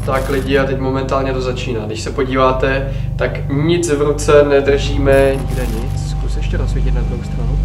Tak lidi, a teď momentálně to začíná. Když se podíváte, tak nic v ruce nedržíme, nikde nic. Zkus ještě rozsvítit na druhou stranu.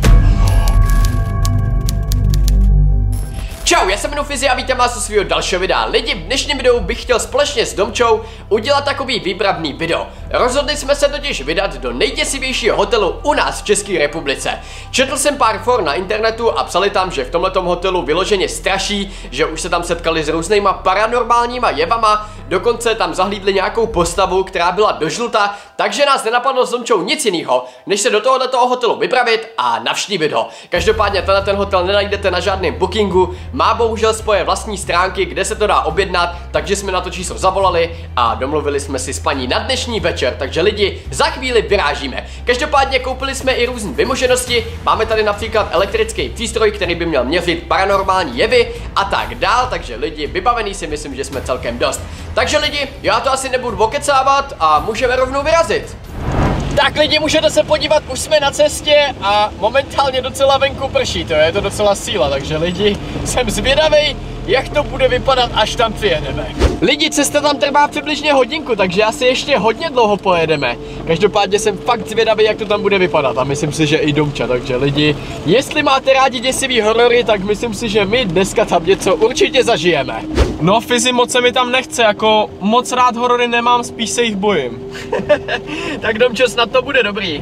Čau, já se jmenuji Fizi a vítám vás u svého dalšího videa. Lidi, v dnešním videu bych chtěl společně s Domčou udělat takový výpravný video. Rozhodli jsme se totiž vydat do nejděsivějšího hotelu u nás v České republice. Četl jsem pár for na internetu a psali tam, že v tomhletom hotelu vyloženě straší, že už se tam setkali s různýma paranormálníma jevama, dokonce tam zahlídli nějakou postavu, která byla dožluta, takže nás nenapadlo s Domčou nic jiného, než se do tohoto hotelu vypravit a navštívit ho. Každopádně ten hotel nenajdete na žádném bookingu, má bohužel svoje vlastní stránky, kde se to dá objednat, takže jsme na to číslo zavolali a domluvili jsme si s paní na dnešní večer, takže lidi, za chvíli vyrážíme. Každopádně koupili jsme i různé vymoženosti, máme tady například elektrický přístroj, který by měl měřit paranormální jevy a tak dál, takže lidi, vybavený si myslím, že jsme celkem dost. Takže lidi, já to asi nebudu okecávat a můžeme rovnou vyrazit. Tak lidi, můžete se podívat, už jsme na cestě a momentálně docela venku prší, to je to docela síla, takže lidi, jsem zvědavej, jak to bude vypadat, až tam přijedeme. Lidi, cesta tam trvá přibližně hodinku, takže asi ještě hodně dlouho pojedeme. Každopádně jsem fakt zvědavý, jak to tam bude vypadat a myslím si, že i Domča, takže lidi, jestli máte rádi děsivý horory, tak myslím si, že my dneska tam něco určitě zažijeme. No Fizi, moc se mi tam nechce, jako moc rád horory nemám, spíš se jich bojím. Tak Domčo, snad to bude dobrý.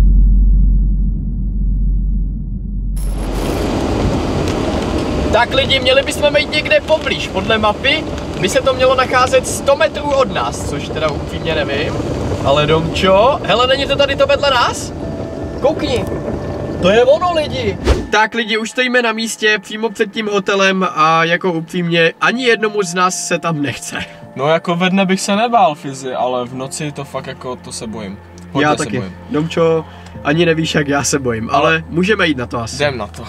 Tak lidi, měli bychom jít někde poblíž. Podle mapy by se to mělo nacházet 100 metrů od nás, což teda upřímně nevím. Ale Domčo, hele, není to tady to vedle nás? Koukni, to je ono lidi. Tak lidi, už stojíme na místě přímo před tím hotelem a jako upřímně ani jednomu z nás se tam nechce. No jako ve dne bych se nebál Fizi, ale v noci to fakt jako to se bojím. Hodně Já taky. bojím. Domčo, ani nevíš, jak já se bojím, ale můžeme jít na to asi. Jdem na to.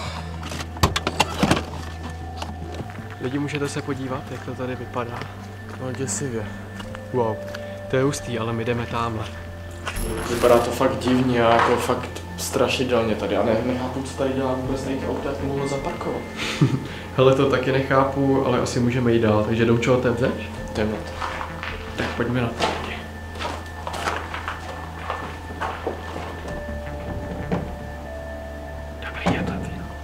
Lidi, můžete se podívat, jak to tady vypadá. No děsivě. Wow, to je hustý, ale my jdeme tamhle. Vypadá to fakt divně a jako fakt strašidelně tady. Já nechápu, co tady dělá vůbec na jejich auto, jak mohlo zaparkovat. Hele, to taky nechápu, ale asi můžeme jít dál, takže Domčo, otevřeš? Jdem na to. Tak pojďme na to. Dobrý, je to.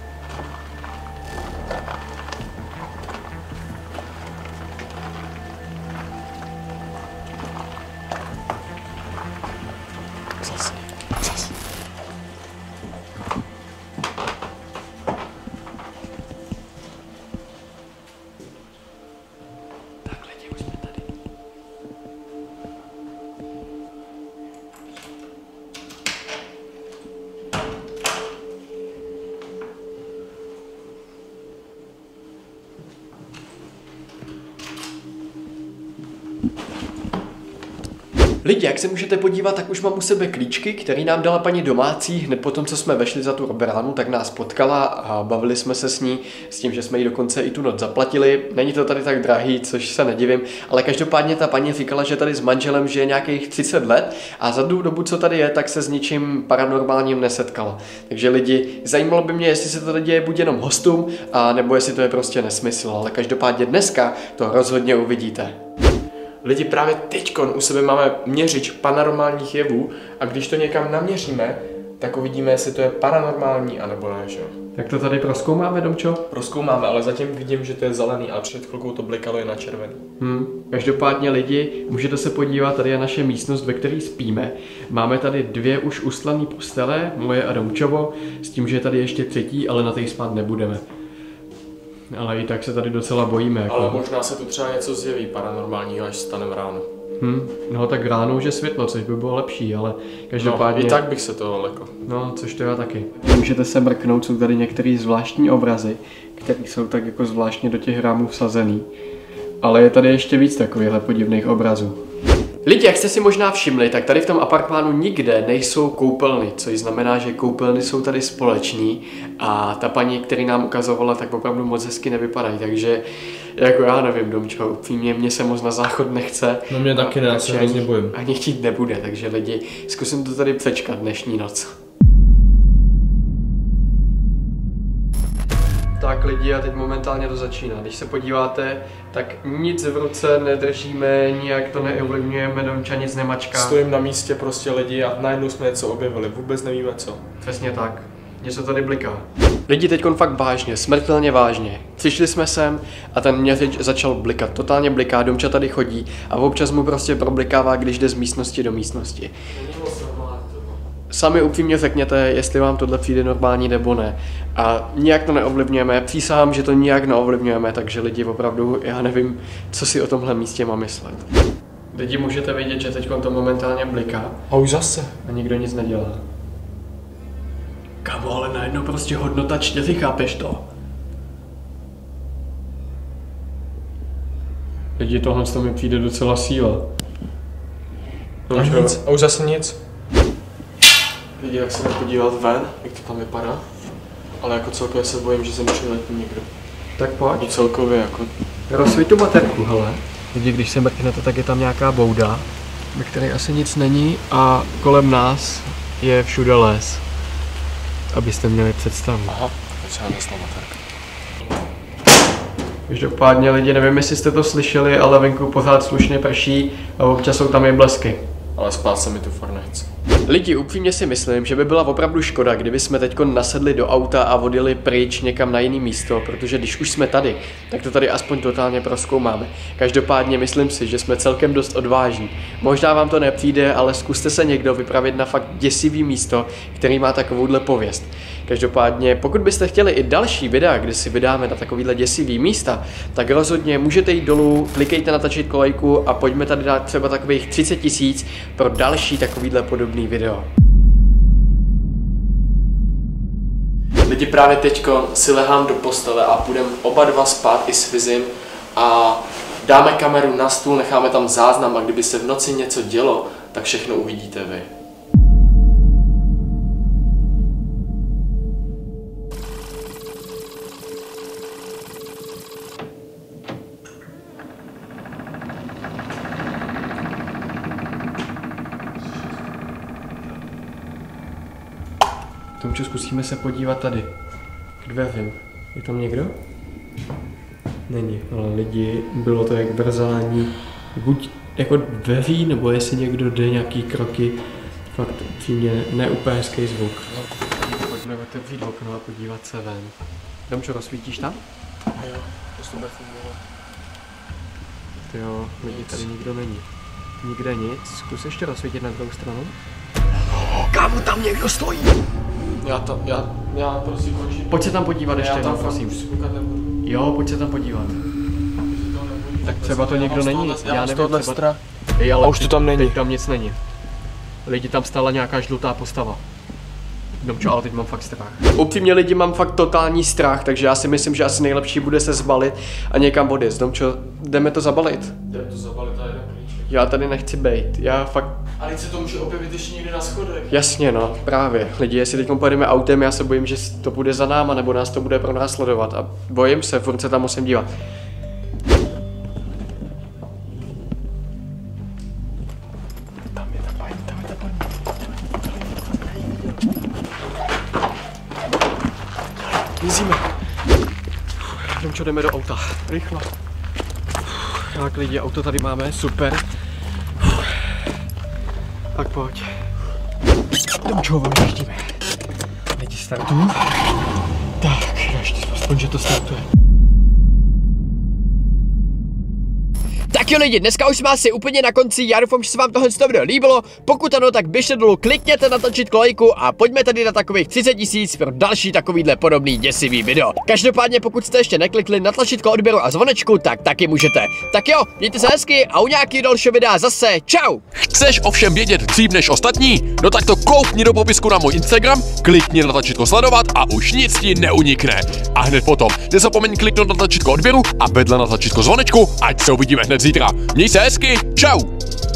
Lidi, jak se můžete podívat, tak už mám u sebe klíčky, který nám dala paní domácí. Hned potom, co jsme vešli za tu bránu, tak nás potkala a bavili jsme se s ní, s tím, že jsme jí dokonce i tu noc zaplatili. Není to tady tak drahý, což se nedivím, ale každopádně ta paní říkala, že tady s manželem žije nějakých 30 let a za tu dobu, co tady je, tak se s ničím paranormálním nesetkala. Takže lidi, zajímalo by mě, jestli se to tady děje buď jenom hostům, a nebo jestli to je prostě nesmysl, ale každopádně dneska to rozhodně uvidíte. Lidi, právě teďkon u sebe máme měřič paranormálních jevů a když to někam naměříme, tak uvidíme, jestli to je paranormální anebo ne, že jo? Tak to tady prozkoumáme, Domčo? Prozkoumáme, ale zatím vidím, že to je zelený, ale před chvilkou to blikalo i na červený. Každopádně lidi, můžete se podívat, tady je naše místnost, ve které spíme. Máme tady 2 už ustlané postele, moje a Domčovo, s tím, že je tady ještě 3, ale na té spát nebudeme. Ale i tak se tady docela bojíme. Jako. Ale možná se tu třeba něco zjeví paranormálního, až stanem ráno. No tak ráno už je světlo, což by bylo lepší, ale každopádně... No, i tak bych se toho lekl. No, což to já taky. Můžete se mrknout, jsou tady některé zvláštní obrazy, které jsou tak jako zvláštně do těch rámů vsazený. Ale je tady ještě víc takovýchhle podivných obrazů. Lidi, jak jste si možná všimli, tak tady v tom apartmánu nikde nejsou koupelny, což znamená, že koupelny jsou tady společní a ta paní, který nám ukazovala, tak opravdu moc hezky nevypadají, takže jako já nevím, Domčo, upřímně mě se moc na záchod nechce. No mě taky ne, já se hrozně bojím. Ani chtít nebude, takže lidi, zkusím to tady přečkat dnešní noc. Tak Tak lidi, a teď momentálně to začíná. Když se podíváte, tak nic v ruce nedržíme, nijak to neovlivňujeme, Domča nic nemačká. Stojím na místě prostě lidi a najednou jsme něco objevili, vůbec nevíme co. Přesně tak. Něco tady bliká. Lidi teďkon fakt vážně, smrtelně vážně. Přišli jsme sem a ten měřič začal blikat. Totálně bliká, Domča tady chodí a občas mu prostě problikává, když jde z místnosti do místnosti. Sami upřímně řekněte, jestli vám tohle přijde normální nebo ne. A nijak to neovlivňujeme, přísahám, že to nijak neovlivňujeme, takže lidi opravdu, já nevím, co si o tomhle místě mám myslet. Lidi, můžete vidět, že teď to momentálně bliká. A už zase. A nikdo nic nedělá. Kamo, ale najednou prostě hodnota 4, chápeš to? Lidi, tohle mi přijde docela síla. A nic. A už zase nic. Lidi, jak se podívat ven, jak to tam vypadá. Ale jako celkově se bojím, že sem přiletí někdo. Tak pojď. I celkově jako. Rozsvít tu baterku, hele. Lidi, když se mrknete, tak je tam nějaká bouda, ve které asi nic není a kolem nás je všude les. Abyste měli představu. Aha, třeba nesla baterka. Každopádně lidi, nevím, jestli jste to slyšeli, ale venku pořád slušně prší a občas jsou tam i blesky. Ale spát se mi tu fakt nechce. Lidi, upřímně si myslím, že by byla opravdu škoda, kdyby jsme teďko nasedli do auta a odjeli pryč někam na jiný místo, protože když už jsme tady, tak to tady aspoň totálně prozkoumáme. Každopádně myslím si, že jsme celkem dost odvážní. Možná vám to nepřijde, ale zkuste se někdo vypravit na fakt děsivý místo, který má takovouhle pověst. Každopádně, pokud byste chtěli i další videa, kde si vydáme na takovýhle děsivý místa, tak rozhodně můžete jít dolů, klikejte na tlačítko lajku a pojďme tady dát třeba takových 30 000 pro další takovýhle podobný video. Lidi, právě teďko si lehám do postele a půjdeme oba dva spát i s Vizim a dáme kameru na stůl, necháme tam záznam a kdyby se v noci něco dělo, tak všechno uvidíte vy. Tomčo, zkusíme se podívat tady. K dveřím. Je tam někdo? Není, ale lidi, bylo to jak brzání. Buď jako dveří, nebo jestli někdo jde nějaký kroky. Fakt upřímně neúplně hezký zvuk. Pojďme otevřít okno a podívat se ven. Tomčo, rozsvítíš tam? Jo, to bude fungovat. Jo, lidi, tady nikdo není. Nikde nic. Zkus ještě rozsvítit na druhou stranu. Kámo, tam někdo stojí! Já prosím končím. Pojď se tam podívat ještě jednou, prosím. Už si koukat nebudu. Jo, pojď se tam podívat. Tak třeba to někdo není, já nevím, třeba... Ej, ale už to tam není. Teď tam nic není. Lidi, tam stála nějaká žlutá postava. Domčo, ale teď mám fakt strach. Upřímně lidi, mám fakt totální strach, takže já si myslím, že asi nejlepší bude se zbalit a někam odjet. Domčo, jdeme to zabalit. Jdeme to zabalit a jdeme pryč. Já tady nechci bejt, já fakt... Ale se to může objevit ještě někde na schodech. Jasně no, právě. Lidi, jestli teď pojedeme autem, já se bojím, že to bude za náma, nebo nás to bude pronásledovat a bojím se, furt se tam musím dívat. Tam je ta paní, tam je ta paní. Mizíme. Domčo, jdeme do auta. Rychle. Tak lidi, auto tady máme, super. Tak pojď. Domčo, vyjíždíme. Lidi, startuju. Tak, ještě aspoň, že to startuje. Tak jo lidi, dneska už jsme asi úplně na konci, já doufám, že se vám tohle video líbilo, pokud ano, tak běžte dolů, klikněte na tlačítko lajku a pojďme tady na takových 30 000 pro další takovýhle podobný děsivý video. Každopádně pokud jste ještě neklikli na tlačítko odběru a zvonečku, tak taky můžete. Tak jo, mějte se hezky a u nějaký dalšího videa zase, čau! Chceš ovšem vědět dřív než ostatní? No tak to koukni do popisku na můj Instagram, klikni na tlačítko sledovat a už nic ti neunikne. A hned potom nezapomeň kliknout na tlačítko odběru a vedle na tlačítko zvonečku, ať se uvidíme hned zítra. Měj se hezky, čau!